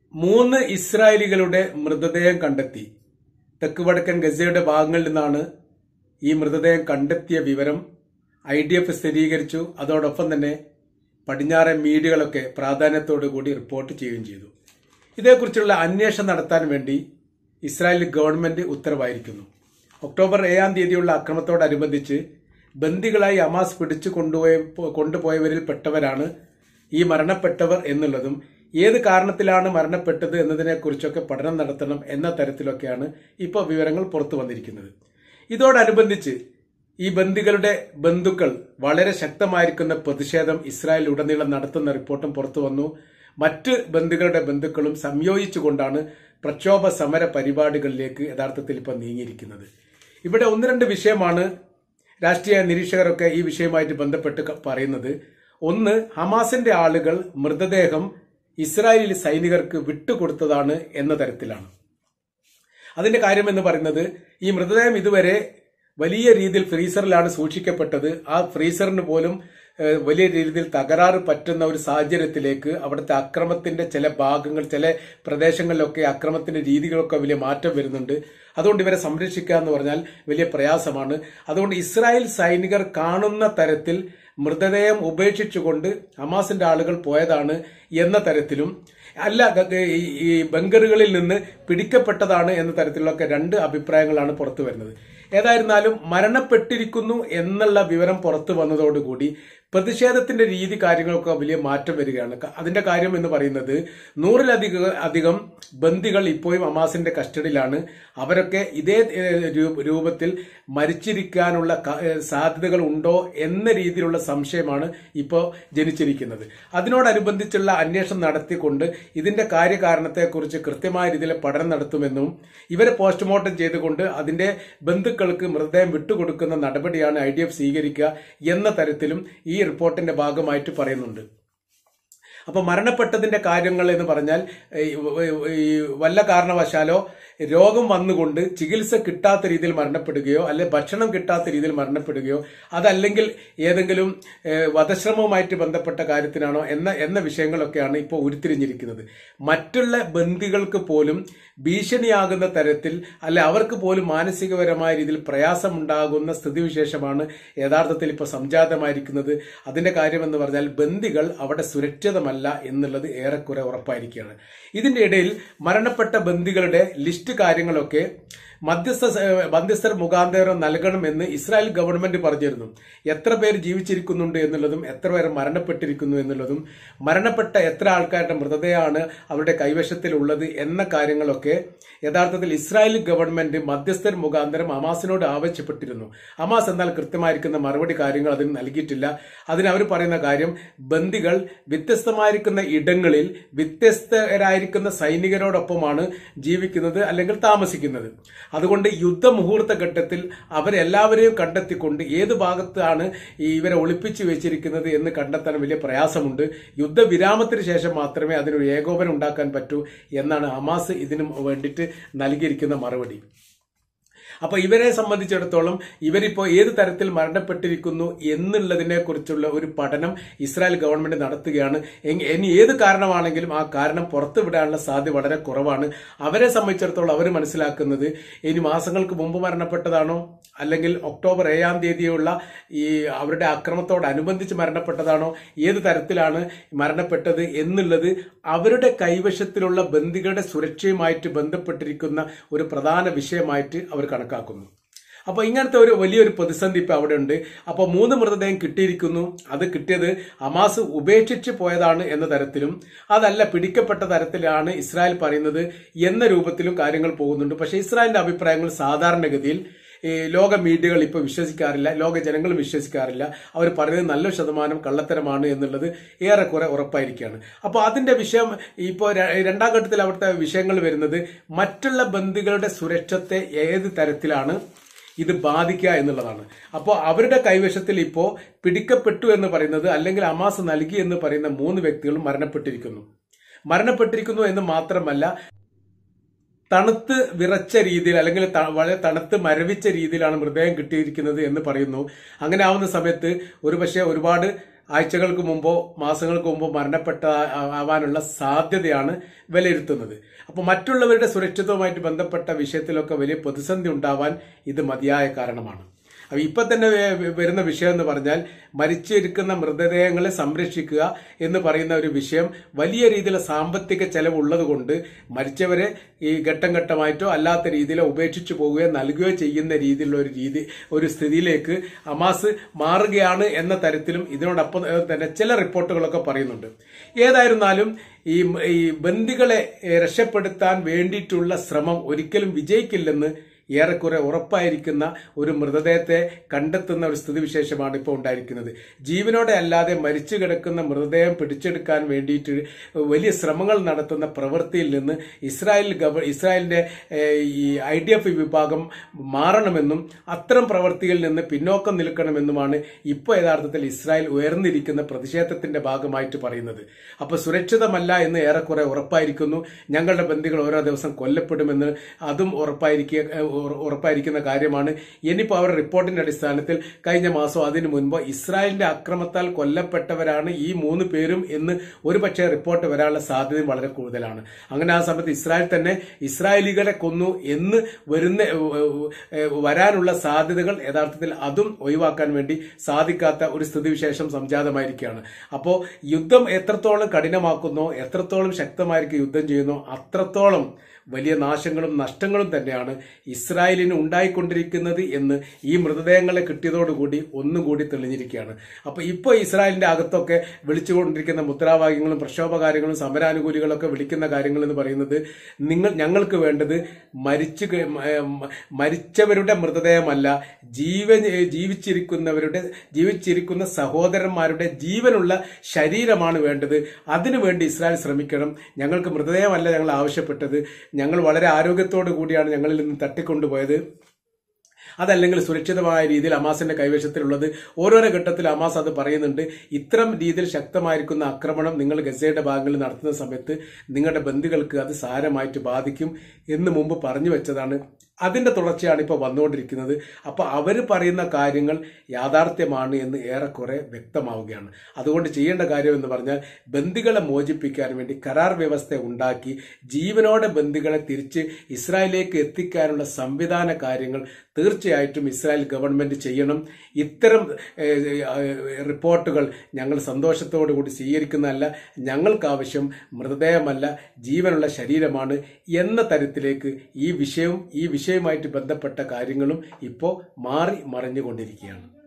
3 ഇസ്രായേലികളുടെ മൃതദേഹം കണ്ടെത്തി. തെക്ക് വടക്കൻ ഗസയുടെ ഭാഗങ്ങളിൽ നിന്നാണ് ഈ മൃതദേഹം കണ്ടെത്തിയ വിവരം IDF സ്ഥിരീകരിച്ചു. അതോടൊപ്പം തന്നെ പടിഞ്ഞാറൻ മീഡിയകളൊക്കെ പ്രാധാന്യത്തോടുകൂടി റിപ്പോർട്ട് ചെയ്യുകയും ചെയ്തു. ഇതേക്കുറിച്ചുള്ള അന്വേഷണം നടത്താൻ വേണ്ടി ഇസ്രായേൽ ഗവൺമെന്റ് ഉത്തരവായിരിക്കുന്നു. ഒക്ടോബർ 7-ാം തീയതിയുള്ള അക്രമത്തോടനുബന്ധിച്ച് ബന്ദികളായി ഹമാസ് പിടിച്ചു കൊണ്ടുപോയവരിൽ പെട്ടവരാണ് ഈ മരണപ്പെട്ടവർ എന്നുള്ളതും ഏത് കാരണത്തിലാണ് മരണപ്പെട്ടത് എന്നതിനെക്കുറിച്ചൊക്കെ പഠനം നടത്തണം എന്ന തരത്തിലൊക്കെയാണ് ഇപ്പോൾ വിവരങ്ങൾ പുറത്തു വന്നിരിക്കുന്നത്. ഇതോടനുബന്ധിച്ച് ഈ ബന്ദികളുടെ ബന്ധുക്കൾ വളരെ ശക്തമായിരിക്കുന്ന പ്രതിഷേധം ഇസ്രായേൽ ഉടനീളം നടത്തുന്ന റിപ്പോർട്ടും പുറത്തു വന്നു. മറ്റ് ബന്ദികളുടെ ബന്ധുക്കളും സംയോജിച്ചുകൊണ്ടാണ് പ്രക്ഷോഭ സമര പരിപാടികളിലേക്ക് യഥാർത്ഥത്തിൽ ഇപ്പോൾ നീങ്ങിയിരിക്കുന്നത്. ഇവിടെ 1-2 വിഷയമാണ് രാഷ്ട്രീയ നിരീക്ഷകരൊക്കെ ഈ വിഷയവുമായിട്ട് ബന്ധപ്പെട്ട് പറയുന്നത്. ഒന്ന്, ഹമാസിന്റെ ആളുകൾ മൃതദേഹം ഇസ്രായേലി സൈനികർക്ക് വിട്ടുകൊടുത്തതാണ് എന്ന തരത്തിലാണ്. അതിന്റെ കാര്യം എന്ന് പറയുന്നത്, ഈ മൃതദേഹം ഇതുവരെ വലിയ രീതിയിൽ ഫ്രീസറിലാണ് സൂക്ഷിക്കപ്പെട്ടത്. ആ ഫ്രീസറിന് പോലും വലിയ രീതിയിൽ തകരാറ് പറ്റുന്ന ഒരു സാഹചര്യത്തിലേക്ക് അവിടുത്തെ അക്രമത്തിന്റെ ചില ഭാഗങ്ങൾ, ചില പ്രദേശങ്ങളിലൊക്കെ അക്രമത്തിന്റെ രീതികളൊക്കെ വലിയ മാറ്റം വരുന്നുണ്ട്. അതുകൊണ്ട് ഇവരെ സംരക്ഷിക്കുക എന്ന് പറഞ്ഞാൽ വലിയ പ്രയാസമാണ്. അതുകൊണ്ട് ഇസ്രായേൽ സൈനികർ കാണുന്ന തരത്തിൽ മൃതദേഹം ഉപേക്ഷിച്ചുകൊണ്ട് ഹമാസിന്റെ ആളുകൾ പോയതാണ് എന്ന തരത്തിലും, അല്ല ഈ ബങ്കറുകളിൽ നിന്ന് പിടിക്കപ്പെട്ടതാണ് എന്ന തരത്തിലൊക്കെ 2 അഭിപ്രായങ്ങളാണ് പുറത്തു വരുന്നത്. ഏതായിരുന്നാലും മരണപ്പെട്ടിരിക്കുന്നു എന്നുള്ള വിവരം പുറത്തു വന്നതോടുകൂടി പ്രതിഷേധത്തിന്റെ രീതി കാര്യങ്ങളൊക്കെ വലിയ മാറ്റം വരികയാണ്. അതിന്റെ കാര്യം എന്ന് പറയുന്നത് 100-ലധികം ബന്ദികൾ ഇപ്പോഴും ഹമാസിന്റെ കസ്റ്റഡിയിലാണ്. അവരൊക്കെ ഇതേ രൂപത്തിൽ മരിച്ചിരിക്കാനുള്ള സാധ്യതകൾ ഉണ്ടോ എന്ന രീതിയിലുള്ള സംശയമാണ് ഇപ്പോൾ ജനിച്ചിരിക്കുന്നത്. അതിനോടനുബന്ധിച്ചുള്ള അന്വേഷണം നടത്തിക്കൊണ്ട് ഇതിന്റെ കാര്യകാരണത്തെക്കുറിച്ച് കൃത്യമായ രീതിയിൽ പഠനം നടത്തുമെന്നും ഇവരെ പോസ്റ്റ്മോർട്ടം ചെയ്തുകൊണ്ട് അതിന്റെ ബന്ധുക്കൾക്ക് മൃതദേഹം വിട്ടുകൊടുക്കുന്ന നടപടിയാണ് IDF സ്വീകരിക്കുക എന്ന തരത്തിലും ഈ റിപ്പോർട്ടിന്റെ ഭാഗമായിട്ട് പറയുന്നുണ്ട്. അപ്പൊ മരണപ്പെട്ടതിന്റെ കാര്യങ്ങൾ എന്ന് പറഞ്ഞാൽ വല്ല കാരണവശാലോ രോഗം വന്നുകൊണ്ട് ചികിത്സ കിട്ടാത്ത രീതിയിൽ മരണപ്പെടുകയോ അല്ലെ ഭക്ഷണം കിട്ടാത്ത രീതിയിൽ മരണപ്പെടുകയോ അതല്ലെങ്കിൽ ഏതെങ്കിലും വധശ്രമവുമായിട്ട് ബന്ധപ്പെട്ട കാര്യത്തിനാണോ എന്ന വിഷയങ്ങളൊക്കെയാണ് ഇപ്പോൾ ഉരുത്തിരിഞ്ഞിരിക്കുന്നത്. മറ്റുള്ള ബന്ദികൾക്ക് പോലും ഭീഷണിയാകുന്ന തരത്തിൽ അല്ലെ അവർക്ക് പോലും മാനസികപരമായ രീതിയിൽ പ്രയാസമുണ്ടാകുന്ന സ്ഥിതിവിശേഷമാണ് യഥാർത്ഥത്തിൽ ഇപ്പോൾ സംജാതമായിരിക്കുന്നത്. അതിന്റെ കാര്യം എന്ന് പറഞ്ഞാൽ ബന്ദികൾ അവിടെ സുരക്ഷിതമല്ല എന്നുള്ളത് ഏറെക്കുറെ ഉറപ്പായിരിക്കുകയാണ്. ഇതിന്റെ ഇടയിൽ മരണപ്പെട്ട ബന്ദികളുടെ ലിസ്റ്റ് കാര്യങ്ങളൊക്കെ മധ്യസ്ഥർ മുഖാന്തരം നൽകണമെന്ന് ഇസ്രായേൽ ഗവൺമെന്റ് പറഞ്ഞിരുന്നു. എത്ര പേര് ജീവിച്ചിരിക്കുന്നുണ്ട് എന്നുള്ളതും എത്ര പേർ മരണപ്പെട്ടിരിക്കുന്നു എന്നുള്ളതും മരണപ്പെട്ട എത്ര ആൾക്കാരുടെ മൃതദേഹമാണ് അവരുടെ കൈവശത്തിലുള്ളത് എന്ന കാര്യങ്ങളൊക്കെ യഥാർത്ഥത്തിൽ ഇസ്രായേൽ ഗവൺമെന്റ് മധ്യസ്ഥർ മുഖാന്തരം ഹമാസിനോട് ആവശ്യപ്പെട്ടിരുന്നു. ഹമാസ് എന്നാൽ കൃത്യമായിരിക്കുന്ന മറുപടി കാര്യങ്ങൾ അതിന് നൽകിയിട്ടില്ല. അതിന് അവർ പറയുന്ന കാര്യം, ബന്ദികൾ വ്യത്യസ്തമായിരിക്കുന്ന ഇടങ്ങളിൽ വ്യത്യസ്തരായിരിക്കുന്ന സൈനികരോടൊപ്പമാണ് ജീവിക്കുന്നത് അല്ലെങ്കിൽ താമസിക്കുന്നത്. അതുകൊണ്ട് യുദ്ധമുഹൂർത്ത ഘട്ടത്തിൽ അവരെല്ലാവരെയും കണ്ടെത്തിക്കൊണ്ട് ഏത് ഭാഗത്താണ് ഇവരെ ഒളിപ്പിച്ചു വെച്ചിരിക്കുന്നത് എന്ന് കണ്ടെത്താൻ വലിയ പ്രയാസമുണ്ട്. യുദ്ധവിരാമത്തിന് ശേഷം മാത്രമേ അതിനൊരു ഏകോപനം ഉണ്ടാക്കാൻ പറ്റൂ എന്നാണ് ഹമാസ് ഇതിനു വേണ്ടിയിട്ട് നൽകിയിരിക്കുന്ന മറുപടി. അപ്പൊ ഇവരെ സംബന്ധിച്ചിടത്തോളം ഇവരിപ്പോ ഏത് തരത്തിൽ മരണപ്പെട്ടിരിക്കുന്നു എന്നുള്ളതിനെ കുറിച്ചുള്ള ഒരു പഠനം ഇസ്രായേൽ ഗവൺമെന്റ് നടത്തുകയാണ്. ഇനി ഏത് കാരണമാണെങ്കിലും ആ കാരണം പുറത്തുവിടാനുള്ള സാധ്യത വളരെ കുറവാണ്. അവരെ സംബന്ധിച്ചിടത്തോളം അവർ മനസ്സിലാക്കുന്നത് ഇനി മാസങ്ങൾക്ക് മുമ്പ് മരണപ്പെട്ടതാണോ അല്ലെങ്കിൽ ഒക്ടോബർ 7-ാം തീയതിയുള്ള ഈ അവരുടെ അക്രമത്തോടനുബന്ധിച്ച് മരണപ്പെട്ടതാണോ, ഏത് തരത്തിലാണ് മരണപ്പെട്ടത് എന്നുള്ളത് അവരുടെ കൈവശത്തിലുള്ള ബന്ദികളുടെ സുരക്ഷയുമായിട്ട് ബന്ധപ്പെട്ടിരിക്കുന്ന ഒരു പ്രധാന വിഷയമായിട്ട് അവർ കണക്കാക്കുന്നു. അപ്പൊ ഇങ്ങനത്തെ ഒരു വലിയൊരു പ്രതിസന്ധി ഇപ്പൊ അവിടെ ഉണ്ട്. അപ്പൊ 3 മൃതദേഹം കിട്ടിയിരിക്കുന്നു. അത് കിട്ടിയത് ഹമാസ് ഉപേക്ഷിച്ച് പോയതാണ് എന്ന തരത്തിലും അതല്ല പിടിക്കപ്പെട്ട തരത്തിലാണ് ഇസ്രായേൽ പറയുന്നത് എന്ന രൂപത്തിലും കാര്യങ്ങൾ പോകുന്നുണ്ട്. പക്ഷെ ഇസ്രായേലിന്റെ അഭിപ്രായങ്ങൾ സാധാരണഗതിയിൽ ലോക മീഡിയകൾ ഇപ്പോൾ വിശ്വസിക്കാറില്ല, ലോക ജനങ്ങൾ വിശ്വസിക്കാറില്ല. അവർ പറയുന്നത് 90% കള്ളത്തരമാണ് എന്നുള്ളത് ഏറെക്കുറെ ഉറപ്പായിരിക്കുകയാണ്. അപ്പോൾ അതിന്റെ വിഷയം ഇപ്പോൾ 2-ാം ഘട്ടത്തിൽ അവിടുത്തെ വിഷയങ്ങൾ വരുന്നത് മറ്റുള്ള ബന്ദികളുടെ സുരക്ഷത്തെ ഏത് തരത്തിലാണ് ഇത് ബാധിക്കുക എന്നുള്ളതാണ്. അപ്പോൾ അവരുടെ കൈവശത്തിൽ ഇപ്പോൾ പിടിക്കപ്പെട്ടു എന്ന് പറയുന്നത് അല്ലെങ്കിൽ ഹമാസ് നൽകി എന്ന് പറയുന്ന 3 വ്യക്തികളും മരണപ്പെട്ടിരിക്കുന്നു എന്ന് മാത്രമല്ല, തണുത്ത് വിറച്ച രീതിയിൽ അല്ലെങ്കിൽ വളരെ തണുത്ത് മരവിച്ച രീതിയിലാണ് മൃതദേഹം കിട്ടിയിരിക്കുന്നത് എന്ന് പറയുന്നു. അങ്ങനെ ആവുന്ന സമയത്ത് ഒരുപക്ഷെ ഒരുപാട് ആഴ്ചകൾക്ക് മുമ്പോ മാസങ്ങൾക്ക് മുമ്പോ ആവാനുള്ള സാധ്യതയാണ് വിലയിരുത്തുന്നത്. അപ്പോൾ മറ്റുള്ളവരുടെ സുരക്ഷിതവുമായിട്ട് ബന്ധപ്പെട്ട വിഷയത്തിലൊക്കെ വലിയ പ്രതിസന്ധി ഉണ്ടാവാൻ ഇത് മതിയായ കാരണമാണ്. അപ്പൊ ഇപ്പൊ തന്നെ വരുന്ന വിഷയം എന്ന് പറഞ്ഞാൽ മരിച്ചിരിക്കുന്ന മൃതദേഹങ്ങളെ സംരക്ഷിക്കുക എന്ന് പറയുന്ന ഒരു വിഷയം വലിയ രീതിയിലുള്ള സാമ്പത്തിക ചെലവുള്ളത് കൊണ്ട് മരിച്ചവരെ ഈ ഘട്ടം ഘട്ടമായിട്ടോ അല്ലാത്ത രീതിയിലോ ഉപേക്ഷിച്ചു പോവുകയോ നൽകുകയോ ചെയ്യുന്ന രീതിയിലുള്ള ഒരു സ്ഥിതിയിലേക്ക് ഹമാസ് മാറുകയാണ് എന്ന തരത്തിലും ഇതിനോടൊപ്പം തന്നെ ചില റിപ്പോർട്ടുകളൊക്കെ പറയുന്നുണ്ട്. ഏതായിരുന്നാലും ഈ ബന്ദികളെ രക്ഷപ്പെടുത്താൻ വേണ്ടിയിട്ടുള്ള ശ്രമം ഒരിക്കലും വിജയിക്കില്ലെന്ന് ഏറെക്കുറെ ഉറപ്പായിരിക്കുന്ന ഒരു മൃതദേഹത്തെ കണ്ടെത്തുന്ന ഒരു സ്ഥിതിവിശേഷമാണ് ഇപ്പോൾ ഉണ്ടായിരിക്കുന്നത്. ജീവനോടെ അല്ലാതെ മരിച്ചു കിടക്കുന്ന മൃതദേഹം പിടിച്ചെടുക്കാൻ വേണ്ടിയിട്ട് വലിയ ശ്രമങ്ങൾ നടത്തുന്ന പ്രവൃത്തിയിൽ നിന്ന് ഇസ്രായേലിന്റെ ഈ IDF വിഭാഗം മാറണമെന്നും അത്തരം പ്രവൃത്തിയിൽ നിന്ന് പിന്നോക്കം നിൽക്കണമെന്നുമാണ് ഇപ്പോൾ യഥാർത്ഥത്തിൽ ഇസ്രായേൽ ഉയർന്നിരിക്കുന്ന പ്രതിഷേധത്തിന്റെ ഭാഗമായിട്ട് പറയുന്നത്. അപ്പൊ സുരക്ഷിതമല്ല എന്ന് ഏറെക്കുറെ ഉറപ്പായിരിക്കുന്നു. ഞങ്ങളുടെ ബന്ദികൾ ഓരോ ദിവസം കൊല്ലപ്പെടുമെന്ന് അതും ഉറപ്പായിരിക്കുന്ന കാര്യമാണ്. ഇനിയിപ്പോൾ അവരുടെ റിപ്പോർട്ടിന്റെ അടിസ്ഥാനത്തിൽ കഴിഞ്ഞ മാസം അതിനു മുൻപ് ഇസ്രായേലിന്റെ അക്രമത്താൽ കൊല്ലപ്പെട്ടവരാണ് ഈ 3 പേരും എന്ന് ഒരുപക്ഷെ റിപ്പോർട്ട് വരാനുള്ള സാധ്യതയും വളരെ കൂടുതലാണ്. അങ്ങനെ ആ സമയത്ത് ഇസ്രായേൽ തന്നെ ഇസ്രായേലികളെ കൊന്നു എന്ന് വരാനുള്ള സാധ്യതകൾ യഥാർത്ഥത്തിൽ അതും ഒഴിവാക്കാൻ വേണ്ടി സാധിക്കാത്ത ഒരു സ്ഥിതിവിശേഷം സംജാതമായിരിക്കുകയാണ്. അപ്പോൾ യുദ്ധം എത്രത്തോളം കഠിനമാക്കുന്നോ, എത്രത്തോളം ശക്തമായിരിക്കും യുദ്ധം ചെയ്യുന്നോ, അത്രത്തോളം വലിയ നാശങ്ങളും നഷ്ടങ്ങളും തന്നെയാണ് ഇസ്രായേലിന് ഉണ്ടായിക്കൊണ്ടിരിക്കുന്നത് എന്ന് ഈ മൃതദേഹങ്ങളെ കിട്ടിയതോടുകൂടി ഒന്നുകൂടി തെളിഞ്ഞിരിക്കുകയാണ്. അപ്പൊ ഇപ്പോൾ ഇസ്രായേലിന്റെ അകത്തൊക്കെ വിളിച്ചുകൊണ്ടിരിക്കുന്ന മുദ്രാവാക്യങ്ങളും പ്രക്ഷോഭകാര്യങ്ങളും സമരാനുകൂലികളൊക്കെ വിളിക്കുന്ന കാര്യങ്ങൾ എന്ന് പറയുന്നത് ഞങ്ങൾക്ക് വേണ്ടത് മരിച്ചവരുടെ മൃതദേഹമല്ല, ജീവിച്ചിരിക്കുന്ന സഹോദരന്മാരുടെ ജീവനുള്ള ശരീരമാണ് വേണ്ടത്. അതിനുവേണ്ടി ഇസ്രായേൽ ശ്രമിക്കണം. ഞങ്ങൾക്ക് മൃതദേഹമല്ല ഞങ്ങൾ ആവശ്യപ്പെട്ടത്. ഞങ്ങൾ വളരെ ആരോഗ്യത്തോടു കൂടിയാണ് ഞങ്ങളിൽ നിന്ന് തട്ടിക്കൊണ്ടുപോയത്. അതല്ലെങ്കിൽ സുരക്ഷിതമായ രീതിയിൽ ഹമാസിന്റെ കൈവശത്തിലുള്ളത്. ഓരോരോ ഘട്ടത്തിൽ ഹമാസ് അത് പറയുന്നുണ്ട്. ഇത്തരം രീതിയിൽ ശക്തമായിരിക്കുന്ന ആക്രമണം നിങ്ങൾ ഗസയുടെ ഭാഗങ്ങളിൽ നടത്തുന്ന സമയത്ത് നിങ്ങളുടെ ബന്ദികൾക്ക് അത് സാരമായിട്ട് ബാധിക്കും എന്ന് മുമ്പ് പറഞ്ഞു വെച്ചതാണ്. അതിന്റെ തുടർച്ചയാണ് ഇപ്പോൾ വന്നുകൊണ്ടിരിക്കുന്നത്. അപ്പൊ അവര് പറയുന്ന കാര്യങ്ങൾ യാഥാർത്ഥ്യമാണ് എന്ന് ഏറെക്കുറെ വ്യക്തമാവുകയാണ്. അതുകൊണ്ട് ചെയ്യേണ്ട കാര്യം എന്ന് പറഞ്ഞാൽ ബന്ദികളെ മോചിപ്പിക്കാൻ വേണ്ടി കരാർ വ്യവസ്ഥ ഉണ്ടാക്കി ജീവനോടെ ബന്ദികളെ തിരിച്ച് ഇസ്രായേലിലേക്ക് എത്തിക്കാനുള്ള സംവിധാന കാര്യങ്ങൾ തീർച്ചയായിട്ടും ഇസ്രായേൽ ഗവൺമെന്റ് ചെയ്യണം. ഇത്തരം റിപ്പോർട്ടുകൾ ഞങ്ങൾ സന്തോഷത്തോടു കൂടി സ്വീകരിക്കുന്നതല്ല. ഞങ്ങൾക്ക് ആവശ്യം മൃതദേഹമല്ല, ജീവനുള്ള ശരീരമാണ് എന്ന തരത്തിലേക്ക് ഈ വിഷയവുമായിട്ട് ബന്ധപ്പെട്ട കാര്യങ്ങളും ഇപ്പോൾ മാറി മറിഞ്ഞുകൊണ്ടിരിക്കുകയാണ്.